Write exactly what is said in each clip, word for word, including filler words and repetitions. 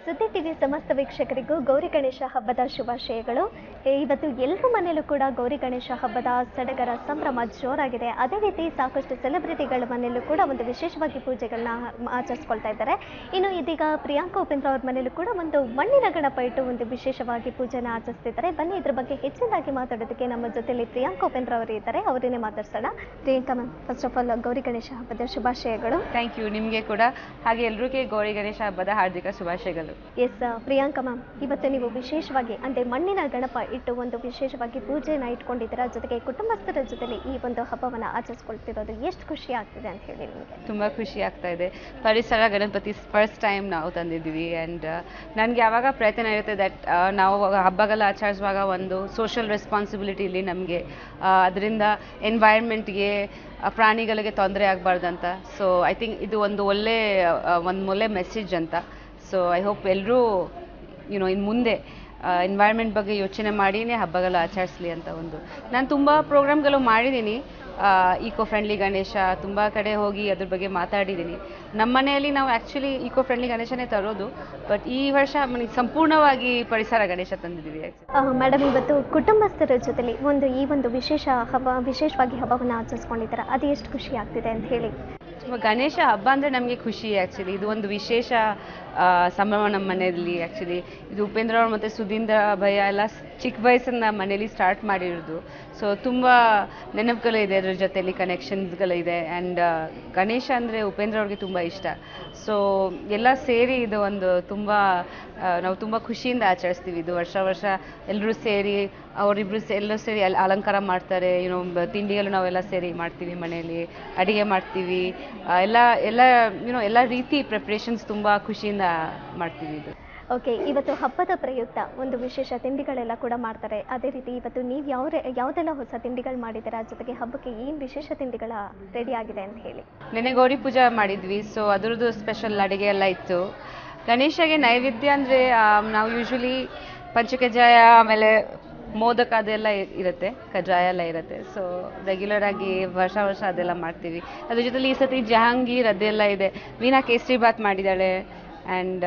ಸುದ್ದಿ ಟಿವಿ ಸಮಸ್ತ ವೀಕ್ಷಕರಿಗೂ ಗೌರಿ ಗಣೇಶ ಹಬ್ಬದ ಶುಭಾಶಯಗಳು. ಇವತ್ತು ಎಲ್ಲರ ಮನೆಯಲ್ಲೂ ಕೂಡ ಗೌರಿ ಗಣೇಶ ಹಬ್ಬದ ಸಡಗರ ಸಂಭ್ರಮ ಜೋರಾಗಿದೆ. ಅದೇ ರೀತಿ ಸಾಕಷ್ಟು ಸೆಲೆಬ್ರಿಟಿಗಳ ಮನೆಯಲ್ಲೂ ಕೂಡ ಒಂದು ವಿಶೇಷವಾಗಿ ಪೂಜೆಗಳನ್ನ ಆಚರಿಸ್ಕೊಳ್ತಾ ಇದ್ದಾರೆ. ಇನ್ನು ಇದೀಗ ಪ್ರಿಯಾಂಕಾ ಉಪೇಂದ್ರ ಅವ್ರ ಮನೆಯಲ್ಲೂ ಕೂಡ ಒಂದು ಮಣ್ಣಿನ ಗಣಪ ಇಟ್ಟು ಒಂದು ವಿಶೇಷವಾಗಿ ಪೂಜೆನ ಆಚರಿಸ್ತಿದ್ದಾರೆ. ಬನ್ನಿ ಇದ್ರ ಬಗ್ಗೆ ಹೆಚ್ಚಿನದಾಗಿ ಮಾತಾಡೋದಕ್ಕೆ ನಮ್ಮ ಜೊತೆಯಲ್ಲಿ ಪ್ರಿಯಾಂಕಾ ಉಪೇಂದ್ರ ಅವರು ಇದ್ದಾರೆ, ಅವರನ್ನೇ ಮಾತಾಡ್ಸೋಣ. Priyanka ma'am, first of all Gauri Ganesha ಹಬ್ಬದ ಶುಭಾಶಯಗಳು. Thank you. ನಿಮಗೆ ಕೂಡ ಹಾಗೆ ಎಲ್ಲರಿಗೂ ಗೌರಿ ಗಣೇಶ ಹಬ್ಬದ ಹಾರ್ದಿಕ ಶುಭಾಶಯಗಳು. ಎಸ್ ಪ್ರಿಯಾಂಕಾ ಮ್ಯಾಮ್, ಇವತ್ತು ನೀವು ವಿಶೇಷವಾಗಿ ಅಂದರೆ ಮಣ್ಣಿನ ಗಣಪ ಇಟ್ಟು ಒಂದು ವಿಶೇಷವಾಗಿ ಪೂಜೆನ ಇಟ್ಕೊಂಡಿದ್ದೀರಾ, ಜೊತೆಗೆ ಕುಟುಂಬಸ್ಥರ ಜೊತೆಲಿ ಈ ಒಂದು ಹಬ್ಬವನ್ನು ಆಚರಿಸ್ಕೊಳ್ತಿರೋದು ಎಷ್ಟು ಖುಷಿ ಆಗ್ತಿದೆ ಅಂತ ಹೇಳಿ ನಿಮಗೆ? ತುಂಬ ಖುಷಿ ಆಗ್ತಾ ಇದೆ. ಪರಿಸರ ಗಣಪತಿ ಫಸ್ಟ್ ಟೈಮ್ ನಾವು ತಂದಿದ್ದೀವಿ. ಆ್ಯಂಡ್ ನನಗೆ ಯಾವಾಗ ಪ್ರಯತ್ನ ಇರುತ್ತೆ ದಟ್ ನಾವು ಹಬ್ಬಗಳ ಆಚರಿಸುವಾಗ ಒಂದು ಸೋಷಿಯಲ್ ರೆಸ್ಪಾನ್ಸಿಬಿಲಿಟಿ ಇಲ್ಲಿ ನಮಗೆ, ಅದರಿಂದ ಎನ್ವೈರ್ಮೆಂಟ್ಗೆ ಪ್ರಾಣಿಗಳಿಗೆ ತೊಂದರೆ ಆಗಬಾರ್ದಂತ. ಸೊ ಐ ಥಿಂಕ್ ಇದು ಒಂದು ಒಳ್ಳೆ ಒಂದು ಒಳ್ಳೆ ಮೆಸೇಜ್ ಅಂತ. ಸೊ ಐ ಹೋಪ್ ಎಲ್ಲರೂ ಯುನೋ ಇನ್ನು ಮುಂದೆ ಎನ್ವೈರ್ಮೆಂಟ್ ಬಗ್ಗೆ ಯೋಚನೆ ಮಾಡಿನೇ ಹಬ್ಬಗಳು ಆಚರಿಸಲಿ ಅಂತ. ಒಂದು ನಾನು ತುಂಬ ಪ್ರೋಗ್ರಾಮ್ಗಳು ಮಾಡಿದ್ದೀನಿ, ಈಕೋ ಫ್ರೆಂಡ್ಲಿ ಗಣೇಶ ತುಂಬ ಕಡೆ ಹೋಗಿ ಅದ್ರ ಬಗ್ಗೆ ಮಾತಾಡಿದ್ದೀನಿ. ನಮ್ಮ ಮನೆಯಲ್ಲಿ ನಾವು ಆ್ಯಕ್ಚುಲಿ ಈಕೋ ಫ್ರೆಂಡ್ಲಿ ಗಣೇಶನೇ ತರೋದು, ಬಟ್ ಈ ವರ್ಷ ಮನೆಗೆ ಸಂಪೂರ್ಣವಾಗಿ ಪರಿಸರ ಗಣೇಶ ತಂದಿದ್ದೀವಿ. ಮೇಡಮ್, ಇವತ್ತು ಕುಟುಂಬಸ್ಥರ ಜೊತೆಲಿ ಒಂದು ಈ ಒಂದು ವಿಶೇಷ ಹಬ್ಬ ವಿಶೇಷವಾಗಿ ಹಬ್ಬವನ್ನು ಆಚರಿಸ್ಕೊಂಡಿದ್ದಾರೆ, ಅದು ಎಷ್ಟು ಖುಷಿ ಆಗ್ತಿದೆ ಅಂತ ಹೇಳಿ? ಗಣೇಶ ಹಬ್ಬ ಅಂದರೆ ನಮಗೆ ಖುಷಿ. ಆ್ಯಕ್ಚುಲಿ ಇದು ಒಂದು ವಿಶೇಷ ಸಂಭ್ರಮ ನಮ್ಮ ಮನೆಯಲ್ಲಿ. ಆ್ಯಕ್ಚುಲಿ ಇದು ಉಪೇಂದ್ರ ಅವ್ರು ಮತ್ತು ಸುಧೀಂದ್ರ ಭಯ್ಯ ಎಲ್ಲ ಚಿಕ್ಕ ವಯಸ್ಸನ್ನ ಮನೇಲಿ ಸ್ಟಾರ್ಟ್ ಮಾಡಿರೋದು. ಸೊ ತುಂಬ ನೆನಪುಗಳು ಇದೆ, ಅದ್ರ ಜೊತೆಲಿ ಕನೆಕ್ಷನ್ಸ್ಗಳಿದೆ. ಆ್ಯಂಡ್ ಗಣೇಶ ಅಂದರೆ ಉಪೇಂದ್ರ ಅವ್ರಿಗೆ ತುಂಬ ಇಷ್ಟ. ಸೊ ಎಲ್ಲ ಸೇರಿ ಇದು ಒಂದು ತುಂಬ ನಾವು ತುಂಬ ಖುಷಿಯಿಂದ ಆಚರಿಸ್ತೀವಿ. ಇದು ವರ್ಷ ವರ್ಷ ಎಲ್ಲರೂ ಸೇರಿ ಅವರಿಬ್ಬರು ಸೇ ಎಲ್ಲರೂ ಸೇರಿ ಅಲ್ಲಿ ಅಲಂಕಾರ ಮಾಡ್ತಾರೆ. ಏನೋ ತಿಂಡಿಗಳು ನಾವೆಲ್ಲ ಸೇರಿ ಮಾಡ್ತೀವಿ, ಮನೆಯಲ್ಲಿ ಅಡುಗೆ ಮಾಡ್ತೀವಿ, ಎಲ್ಲ ಎಲ್ಲ ಯುನೋ ಎಲ್ಲ ರೀತಿ ಪ್ರಿಪ್ರೇಷನ್ಸ್ ತುಂಬ ಖುಷಿಯಿಂದ ಮಾಡ್ತೀವಿ. ಇದು ಓಕೆ, ಇವತ್ತು ಹಬ್ಬದ ಪ್ರಯುಕ್ತ ಒಂದು ವಿಶೇಷ ತಿಂಡಿಗಳೆಲ್ಲ ಕೂಡ ಮಾಡ್ತಾರೆ. ಅದೇ ರೀತಿ ಇವತ್ತು ನೀವು ಯಾವ ಯಾವುದೆಲ್ಲ ಹೊಸ ತಿಂಡಿಗಳು ಮಾಡಿದ್ದೀರಾ, ಜೊತೆಗೆ ಹಬ್ಬಕ್ಕೆ ಏನು ವಿಶೇಷ ತಿಂಡಿಗಳ ರೆಡಿ ಆಗಿದೆ ಅಂತ ಹೇಳಿ? ನೆನ್ನೆ ಗೌರಿ ಪೂಜೆ ಮಾಡಿದ್ವಿ, ಸೊ ಅದರದ್ದು ಸ್ಪೆಷಲ್ ಅಡುಗೆ ಎಲ್ಲ ಇತ್ತು. ಗಣೇಶಗೆ ನೈವೇದ್ಯ ಅಂದರೆ ನಾವು ಯೂಶ್ವಲಿ ಪಂಚಕಜ್ಜಾಯ ಆಮೇಲೆ ಮೋದಕ ಅದೆಲ್ಲ ಇರುತ್ತೆ, ಕಜ್ಜಾಯ ಎಲ್ಲ ಇರುತ್ತೆ. ಸೊ ರೆಗ್ಯುಲರ್ ಆಗಿ ವರ್ಷ ವರ್ಷ ಅದೆಲ್ಲ ಮಾಡ್ತೀವಿ. ಅದ್ರ ಜೊತೆಲಿ ಈ ಸತಿ ಜಹಾಂಗೀರ್ ಅದೆಲ್ಲ ಇದೆ. ವೀಣಾ ಕೇಸರಿ ಬಾತ್ ಮಾಡಿದ್ದಾಳೆ. ಆ್ಯಂಡ್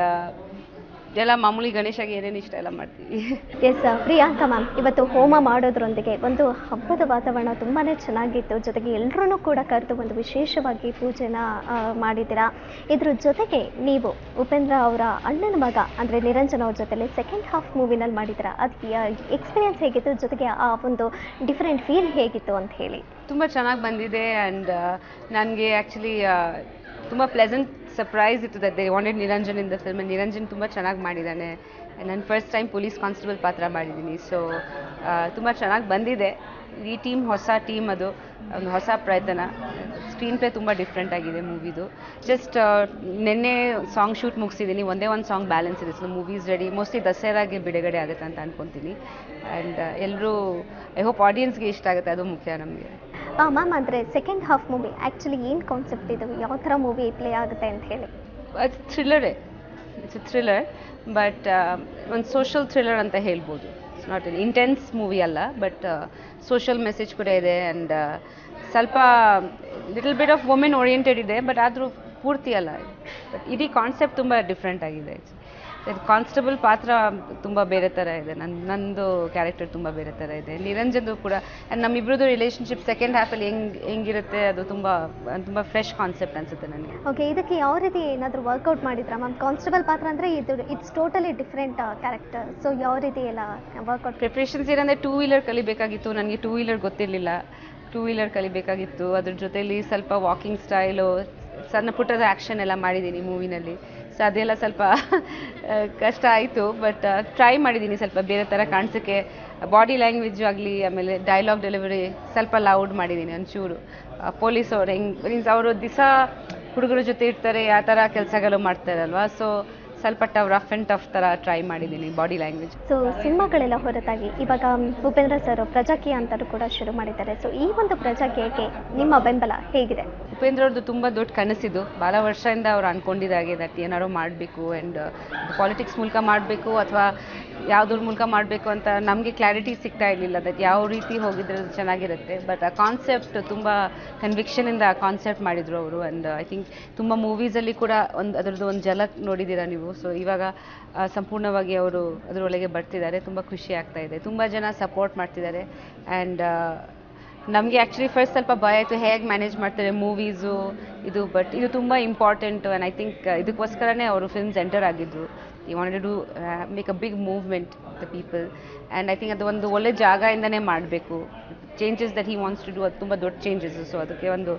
ಎಲ್ಲ ಮಾಮೂಲಿ ಗಣೇಶಗೆ ಏನೇನು ಇಷ್ಟ ಎಲ್ಲ ಮಾಡ್ತೀವಿ. ಎಸ್ ಪ್ರಿಯಾಂಕಾ ಮ್ಯಾಮ್, ಇವತ್ತು ಹೋಮ ಮಾಡೋದ್ರೊಂದಿಗೆ ಒಂದು ಹಬ್ಬದ ವಾತಾವರಣ ತುಂಬಾ ಚೆನ್ನಾಗಿತ್ತು. ಜೊತೆಗೆ ಎಲ್ಲರೂ ಕೂಡ ಕರೆದು ಒಂದು ವಿಶೇಷವಾಗಿ ಪೂಜೆನ ಮಾಡಿದ್ದೀರಾ. ಇದ್ರ ಜೊತೆಗೆ ನೀವು ಉಪೇಂದ್ರ ಅವರ ಅಣ್ಣನ ಮಗ ಅಂದರೆ ನಿರಂಜನ್ ಅವ್ರ ಜೊತೆಲಿ ಸೆಕೆಂಡ್ ಹಾಫ್ ಮೂವಿನಲ್ಲಿ ಮಾಡಿದ್ದೀರಾ. ಅದಕ್ಕೆ ಎಕ್ಸ್ಪೀರಿಯನ್ಸ್ ಹೇಗಿತ್ತು, ಜೊತೆಗೆ ಆ ಒಂದು ಡಿಫ್ರೆಂಟ್ ಫೀಲ್ ಹೇಗಿತ್ತು ಅಂತ ಹೇಳಿ? ತುಂಬ ಚೆನ್ನಾಗಿ ಬಂದಿದೆ. ಆ್ಯಂಡ್ ನನಗೆ ಆ್ಯಕ್ಚುಲಿ ತುಂಬ ಪ್ಲೆಸೆಂಟ್ ಸರ್ಪ್ರೈಸ್ ಇತ್ತು that they wanted Niranjan in the film. Niranjan ತುಂಬ ಚೆನ್ನಾಗಿ ಮಾಡಿದ್ದಾನೆ. ನಾನು ಫಸ್ಟ್ ಟೈಮ್ ಪೊಲೀಸ್ ಕಾನ್ಸ್ಟೇಬಲ್ ಪಾತ್ರ ಮಾಡಿದ್ದೀನಿ. ಸೊ ತುಂಬ ಚೆನ್ನಾಗಿ ಬಂದಿದೆ. ಈ ಟೀಮ್ ಹೊಸ ಟೀಮ್, ಅದು ಒಂದು ಹೊಸ ಪ್ರಯತ್ನ. ಸ್ಕ್ರೀನ್ ಪ್ಲೇ ತುಂಬ ಡಿಫ್ರೆಂಟ್ ಆಗಿದೆ ಮೂವಿದು. ಜಸ್ಟ್ ನಿನ್ನೆ ಸಾಂಗ್ ಶೂಟ್ ಮುಗಿಸಿದ್ದೀನಿ, ಒಂದೇ ಒಂದು ಸಾಂಗ್ ಬ್ಯಾಲೆನ್ಸ್ ಇದೆ. ಸೊ ಮೂವೀಸ್ ರೆಡಿ, ಮೋಸ್ಟ್ಲಿ ದಸರಾಗೆ ಬಿಡುಗಡೆ ಆಗುತ್ತೆ ಅಂತ ಅಂದ್ಕೊತೀನಿ. ಆ್ಯಂಡ್ ಎಲ್ಲರೂ ಐ ಹೋಪ್ ಆಡಿಯನ್ಸ್ಗೆ ಇಷ್ಟ ಆಗುತ್ತೆ, ಅದು ಮುಖ್ಯ ನಮಗೆ. ಮ್ಯಾಮ್, ಅಂದರೆ ಸೆಕೆಂಡ್ ಹಾಫ್ ಮೂವಿ ಆ್ಯಕ್ಚುಲಿ ಏನು ಕಾನ್ಸೆಪ್ಟ್ ಇದು, ಯಾವ ಥರ ಮೂವಿ ಪ್ಲೇ ಆಗುತ್ತೆ ಅಂತ ಹೇಳಿ? ಅದು ಥ್ರಿಲ್ಲರೇ, ಇಟ್ಸ್ ಎ ಥ್ರಿಲ್ಲರ್, ಬಟ್ ಒಂದು ಸೋಷಲ್ ಥ್ರಿಲ್ಲರ್ ಅಂತ ಹೇಳ್ಬೋದು. It's not an intense movie ಅಲ್ಲ, ಬಟ್ ಸೋಷಲ್ ಮೆಸೇಜ್ ಕೂಡ ಇದೆ. ಆ್ಯಂಡ್ ಸ್ವಲ್ಪ little bit of women oriented ಇದೆ, ಬಟ್ ಆದರೂ ಪೂರ್ತಿ ಅಲ್ಲ. ಬಟ್ ಇಡೀ ಕಾನ್ಸೆಪ್ಟ್ ತುಂಬ ಡಿಫ್ರೆಂಟ್ ಆಗಿದೆ. ಕಾನ್ಸ್ಟೇಬಲ್ ಪಾತ್ರ ತುಂಬ ಬೇರೆ ಥರ ಇದೆ, ನನ್ನ ನಂದು ಕ್ಯಾರೆಕ್ಟರ್ ತುಂಬ ಬೇರೆ ಥರ ಇದೆ, ನಿರಂಜನ್ದು ಕೂಡ. ಆ್ಯಂಡ್ ನಮ್ಮಿಬ್ರದ್ದು ರಿಲೇಷನ್ಶಿಪ್ ಸೆಕೆಂಡ್ ಹಾಫಲ್ಲಿ ಹೆಂಗೆ ಹೆಂಗಿರುತ್ತೆ ಅದು ತುಂಬ ತುಂಬ ಫ್ರೆಶ್ ಕಾನ್ಸೆಪ್ಟ್ ಅನಿಸುತ್ತೆ ನನಗೆ. ಓಕೆ, ಇದಕ್ಕೆ ಯಾವ ರೀತಿ ಏನಾದರೂ ವರ್ಕೌಟ್ ಮಾಡಿದ್ರಾ ಮ್ಯಾಮ್? ಕಾನ್ಸ್ಟೇಬಲ್ ಪಾತ್ರ ಅಂದರೆ ಇದು it's totally different character. So ಯಾವ ರೀತಿ ಎಲ್ಲ ವರ್ಕೌಟ್ ಪ್ರಿಪ್ರೇಷನ್ಸ್ ಏನಂದರೆ ಟೂ ವೀಲರ್ ಕಲಿಬೇಕಾಗಿತ್ತು. ನನಗೆ ಟೂ ವೀಲರ್ ಗೊತ್ತಿರಲಿಲ್ಲ, ಟೂ ವೀಲರ್ ಕಲಿಬೇಕಾಗಿತ್ತು. ಅದ್ರ ಜೊತೆಲಿ ಸ್ವಲ್ಪ ವಾಕಿಂಗ್ ಸ್ಟೈಲು, ಸಣ್ಣ ಪುಟ್ಟದ ಆ್ಯಕ್ಷನ್ ಎಲ್ಲ ಮಾಡಿದ್ದೀನಿ ಮೂವಿನಲ್ಲಿ. ಸೊ ಅದೆಲ್ಲ ಸ್ವಲ್ಪ ಕಷ್ಟ ಆಯಿತು, ಬಟ್ ಟ್ರೈ ಮಾಡಿದ್ದೀನಿ ಸ್ವಲ್ಪ ಬೇರೆ ಥರ ಕಾಣಿಸೋಕ್ಕೆ. ಬಾಡಿ ಲ್ಯಾಂಗ್ವೇಜ್ ಆಗಲಿ, ಆಮೇಲೆ ಡೈಲಾಗ್ ಡೆಲಿವರಿ ಸ್ವಲ್ಪ ಲೌಡ್ ಮಾಡಿದ್ದೀನಿ ಒಂಚೂರು. ಪೊಲೀಸ್ ಅವ್ರು ಹೆಂಗೆ ಮೀನ್ಸ್ ಅವರು ದಿವಸ ಹುಡುಗರ ಜೊತೆ ಇರ್ತಾರೆ, ಆ ಥರ ಕೆಲಸಗಳು ಮಾಡ್ತಾರಲ್ವ. ಸೊ ಸ್ವಲ್ಪ ಟಫ್ ರಫ್ ಆ್ಯಂಡ್ ಟಫ್ ಥರ ಟ್ರೈ ಮಾಡಿದ್ದೀನಿ ಬಾಡಿ ಲ್ಯಾಂಗ್ವೇಜ್. ಸೊ ಸಿನಿಮಾಗಳೆಲ್ಲ ಹೊರತಾಗಿ ಇವಾಗ ಉಪೇಂದ್ರ ಸರ್ ಪ್ರಜಾಕೀಯ ಅಂತಲೂ ಕೂಡ ಶುರು ಮಾಡಿದ್ದಾರೆ. ಸೊ ಈ ಒಂದು ಪ್ರಜಾಕೀಯಕ್ಕೆ ನಿಮ್ಮ ಬೆಂಬಲ ಹೇಗಿದೆ? ಉಪೇಂದ್ರ ಅವ್ರದ್ದು ತುಂಬ ದೊಡ್ಡ ಕನಸಿದ್ದು, ಭಾಳ ವರ್ಷದಿಂದ ಅವ್ರು ಅಂದ್ಕೊಂಡಿದ್ದಾಗೆ ದಟ್ ಏನಾದ್ರು ಮಾಡಬೇಕು. ಆ್ಯಂಡ್ ಪಾಲಿಟಿಕ್ಸ್ ಮೂಲಕ ಮಾಡಬೇಕು ಅಥವಾ ಯಾವುದ್ರ ಮೂಲಕ ಮಾಡಬೇಕು ಅಂತ ನಮಗೆ ಕ್ಲಾರಿಟಿ ಸಿಗ್ತಾ ಇರಲಿಲ್ಲ, ಅದಕ್ಕೆ ಯಾವ ರೀತಿ ಹೋಗಿದ್ರೆ ಅದು ಚೆನ್ನಾಗಿರುತ್ತೆ. ಬಟ್ ಆ ಕಾನ್ಸೆಪ್ಟ್ ತುಂಬ ಕನ್ವಿಕ್ಷನಿಂದ ಆ ಕಾನ್ಸೆಪ್ಟ್ ಮಾಡಿದರು ಅವರು. ಆ್ಯಂಡ್ ಐ ಥಿಂಕ್ ತುಂಬ ಮೂವೀಸಲ್ಲಿ ಕೂಡ ಒಂದು ಅದರದ್ದು ಒಂದು ಝಲಕ್ ನೋಡಿದ್ದೀರಾ ನೀವು. ಸೊ ಇವಾಗ ಆ, ಸಂಪೂರ್ಣವಾಗಿ ಅವರು ಅದರೊಳಗೆ ಬರ್ತಿದ್ದಾರೆ. ತುಂಬ ಖುಷಿ ಆಗ್ತಾ ಇದೆ, ತುಂಬ ಜನ ಸಪೋರ್ಟ್ ಮಾಡ್ತಿದ್ದಾರೆ. ಆ್ಯಂಡ್ ನಮಗೆ ಆ್ಯಕ್ಚುಲಿ ಫಸ್ಟ್ ಸ್ವಲ್ಪ ಭಯ ಆಯಿತು, ಹೇಗೆ ಮ್ಯಾನೇಜ್ ಮಾಡ್ತಾರೆ ಮೂವೀಸು ಇದು. ಬಟ್ ಇದು ತುಂಬ ಇಂಪಾರ್ಟೆಂಟು. ಆ್ಯಂಡ್ ಐ ಥಿಂಕ್ ಇದಕ್ಕೋಸ್ಕರನೇ ಅವರು ಫಿಲ್ಮ್ಸ್ ಎಂಟರ್ ಆಗಿದ್ದರು. ಈ wanted to make a big movement the people. And I think ಅದು ಒಂದು ಒಳ್ಳೆ ಜಾಗದಿಂದನೇ ಮಾಡಬೇಕು. Changes that he wants to do ಅದು ತುಂಬ ದೊಡ್ಡ ಚೇಂಜಸ್ಸು. ಸೊ ಅದಕ್ಕೆ ಒಂದು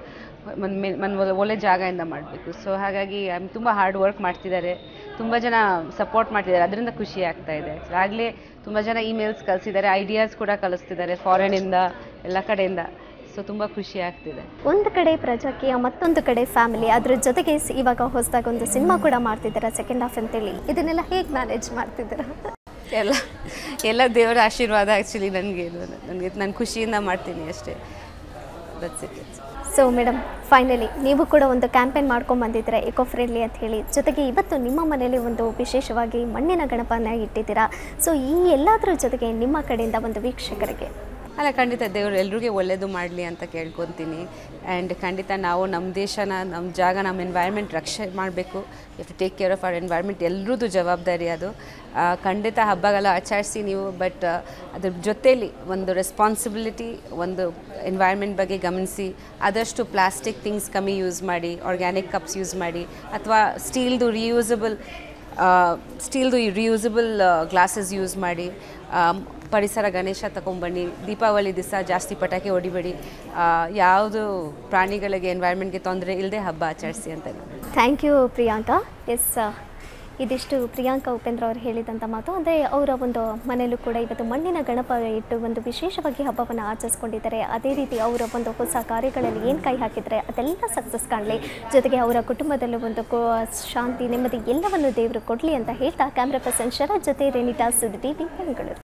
ಒಂದು ಒಳ್ಳೆ ಜಾಗದಿಂದ ಮಾಡಬೇಕು. ಸೊ ಹಾಗಾಗಿ ತುಂಬ ಹಾರ್ಡ್ ವರ್ಕ್ ಮಾಡ್ತಿದ್ದಾರೆ, ತುಂಬ ಜನ ಸಪೋರ್ಟ್ ಮಾಡ್ತಿದ್ದಾರೆ, ಅದರಿಂದ ಖುಷಿ ಆಗ್ತಾ ಇದೆ. ಆಗಲೇ ತುಂಬ ಜನ ಇಮೇಲ್ಸ್ ಕಳಿಸಿದ್ದಾರೆ, ಐಡಿಯಾಸ್ ಕೂಡ ಕಳಿಸ್ತಿದ್ದಾರೆ ಫಾರಿನಿಂದ, ಎಲ್ಲ ಕಡೆಯಿಂದ. ಸೊ ತುಂಬ ಖುಷಿ ಆಗ್ತಿದೆ. ಒಂದು ಕಡೆ ಪ್ರಜಾಕೀಯ, ಮತ್ತೊಂದು ಕಡೆ ಫ್ಯಾಮಿಲಿ, ಅದ್ರ ಜೊತೆಗೆ ಸ್- ಇವಾಗ ಹೊಸದಾಗಿ ಒಂದು ಸಿನಿಮಾ ಕೂಡ ಮಾಡ್ತಿದ್ದೀರಾ ಸೆಕೆಂಡ್ ಹಾಫ್ ಅಂತೇಳಿ. ಇದನ್ನೆಲ್ಲ ಹೇಗೆ ಮ್ಯಾನೇಜ್ ಮಾಡ್ತಿದ್ದೀರಾ? ಎಲ್ಲ ಎಲ್ಲ ದೇವರ ಆಶೀರ್ವಾದ ಆ್ಯಕ್ಚುಲಿ ನನಗೆ. ಇದು ನನಗೆ ನಾನು ಖುಷಿಯಿಂದ ಮಾಡ್ತೀನಿ ಅಷ್ಟೇ. That's it. So madam, finally ನೀವು ಕೂಡ ಒಂದು ಕ್ಯಾಂಪೇನ್ ಮಾಡ್ಕೊಂಡು ಬಂದಿದ್ದೀರಾ ಎಕೋ ಫ್ರೆಂಡ್ಲಿ ಅಂತ ಹೇಳಿ. ಜೊತೆಗೆ ಇವತ್ತು ನಿಮ್ಮ ಮನೆಯಲ್ಲಿ ಒಂದು ವಿಶೇಷವಾಗಿ ಮಣ್ಣಿನ ಗಣಪನ ಇಟ್ಟಿದ್ದೀರಾ. ಸೊ ಈ ಎಲ್ಲದರ ಜೊತೆಗೆ ನಿಮ್ಮ ಕಡೆಯಿಂದ ಒಂದು ವೀಕ್ಷಕರಿಗೆ ಅಲ್ಲ, ಖಂಡಿತ ದೇವರು ಎಲ್ರಿಗೂ ಒಳ್ಳೇದು ಮಾಡಲಿ ಅಂತ ಕೇಳ್ಕೊತೀನಿ. ಆ್ಯಂಡ್ ಖಂಡಿತ ನಾವು ನಮ್ಮ ದೇಶನ, ನಮ್ಮ ಜಾಗ, ನಮ್ಮ ಎನ್ವೈರ್ಮೆಂಟ್ ರಕ್ಷಣೆ ಮಾಡಬೇಕು. You to take care of our environment, ಎಲ್ರದ್ದು ಜವಾಬ್ದಾರಿ ಅದು. ಆ, ಖಂಡಿತ ಹಬ್ಬಗಳ ಆಚರಿಸಿ ನೀವು, ಬಟ್ ಅದ್ರ ಜೊತೇಲಿ ಒಂದು ರೆಸ್ಪಾನ್ಸಿಬಿಲಿಟಿ, ಒಂದು ಎನ್ವೈರ್ಮೆಂಟ್ ಬಗ್ಗೆ ಗಮನಿಸಿ. ಆದಷ್ಟು ಪ್ಲಾಸ್ಟಿಕ್ ಥಿಂಗ್ಸ್ ಕಮ್ಮಿ ಯೂಸ್ ಮಾಡಿ, ಆರ್ಗ್ಯಾನಿಕ್ ಕಪ್ಸ್ ಯೂಸ್ ಮಾಡಿ, ಅಥವಾ ಸ್ಟೀಲ್ದು ರಿಯೂಸಬಲ್ ಸ್ಟೀಲ್ದು ರಿಯೂಸಬಲ್ ಗ್ಲಾಸಸ್ ಯೂಸ್ ಮಾಡಿ. ಪರಿಸರ ಗಣೇಶ ತಗೊಂಬನ್ನಿ. ದೀಪಾವಳಿ ದಿವಸ ಜಾಸ್ತಿ ಪಟಾಕಿ ಹೊಡಿಬೇಡಿ. ಯಾವುದು ಪ್ರಾಣಿಗಳಿಗೆ, ಎನ್ವೈರ್ಮೆಂಟ್ಗೆ ತೊಂದರೆ ಇಲ್ಲದೆ ಹಬ್ಬ ಆಚರಿಸಿ ಅಂತ. Thank you Priyanka. ಎಸ್, ಇದಿಷ್ಟು ಪ್ರಿಯಾಂಕಾ ಉಪೇಂದ್ರ ಅವರು ಹೇಳಿದಂಥ ಮಾತು. ಅಂದರೆ ಅವರ ಒಂದು ಮನೆಯಲ್ಲೂ ಕೂಡ ಇವತ್ತು ಮಣ್ಣಿನ ಗಣಪ ಇಟ್ಟು ಒಂದು ವಿಶೇಷವಾಗಿ ಹಬ್ಬವನ್ನು ಆಚರಿಸ್ಕೊಂಡಿದ್ದಾರೆ. ಅದೇ ರೀತಿ ಅವರ ಒಂದು ಹೊಸ ಕಾರ್ಯಗಳಲ್ಲಿ ಏನು ಕೈ ಹಾಕಿದರೆ ಅದೆಲ್ಲ ಸಕ್ಸಸ್ ಕಾಣಲಿ. ಜೊತೆಗೆ ಅವರ ಕುಟುಂಬದಲ್ಲೂ ಒಂದು ಕೋ ಶಾಂತಿ, ನೆಮ್ಮದಿ ಎಲ್ಲವನ್ನು ದೇವರು ಕೊಡಲಿ ಅಂತ ಹೇಳ್ತಾ ಕ್ಯಾಮ್ರಾ ಪರ್ಸನ್ ಶರತ್ ಜೊತೆ ರೇಣಿಟಾ, ಸುದ್ದಿ ಟಿವಿ ಬೆಂಗಳೂರು.